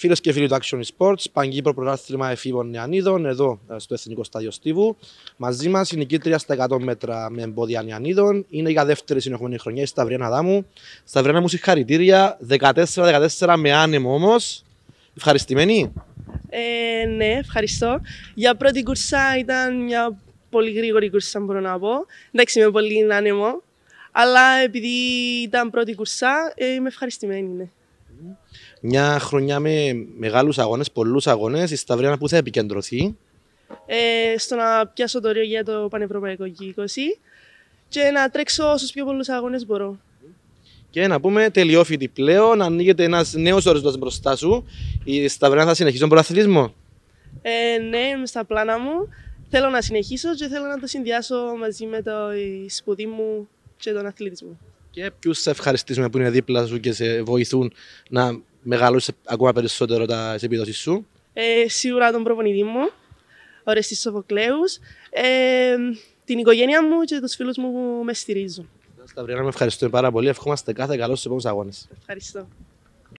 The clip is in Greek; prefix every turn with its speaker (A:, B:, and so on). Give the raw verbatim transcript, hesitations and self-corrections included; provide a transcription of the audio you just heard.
A: Φίλες και φίλοι του Action Sports, Παγκύπρο Πρωτάθλημα Εφήβων Νεανίδων, εδώ στο Εθνικό Στάδιο Στίβου. Μαζί μας η νικήτρια στα εκατό μέτρα με εμπόδια Νεανίδων. Είναι για δεύτερη συνεχόμενη χρονιά η Σταυριάννα Αδάμου. Σταυριάννα μου, συγχαρητήρια. δεκατέσσερα δεκατέσσερα με άνεμο όμως. Ευχαριστημένη.
B: Ε, ναι, ευχαριστώ. Για πρώτη κουρσά ήταν μια πολύ γρήγορη κουρσά, μπορώ να πω. Εντάξει, με πολύ άνεμο. Αλλά επειδή ήταν πρώτη κουρσά, ε, είμαι ευχαριστημένη, ναι.
A: Μια χρονιά με μεγάλους αγώνες, πολλούς αγώνες. Η Σταυριάννα που θα επικεντρωθεί?
B: Ε, στο να πιάσω το ρίο για το Πανευρωπαϊκό είκοσι και να τρέξω όσους πιο πολλούς αγώνες μπορώ.
A: Και να πούμε τελειόφοιτη πλέον, ανοίγεται ένας νέος ορίζοντας μπροστά σου. Η Σταυριάννα θα συνεχίσει τον πρωταθλητισμό?
B: Ε, ναι, είμαι στα πλάνα μου. Θέλω να συνεχίσω και θέλω να το συνδυάσω μαζί με το σπουδή μου και τον αθλητισμό.
A: Και ποιους σε ευχαριστήσουμε που είναι δίπλα σου και σε βοηθούν να μεγαλώσεις ακόμα περισσότερο τις επιδόσεις σου?
B: Ε, σίγουρα τον προπονητή μου, ο Ρεστής Σοφοκλέους, ε, την οικογένεια μου και τους φίλους μου που με στηρίζουν.
A: Σταυριάννα, με ευχαριστούμε πάρα πολύ. Ευχόμαστε κάθε καλό στους επόμενους αγώνες.
B: Ευχαριστώ.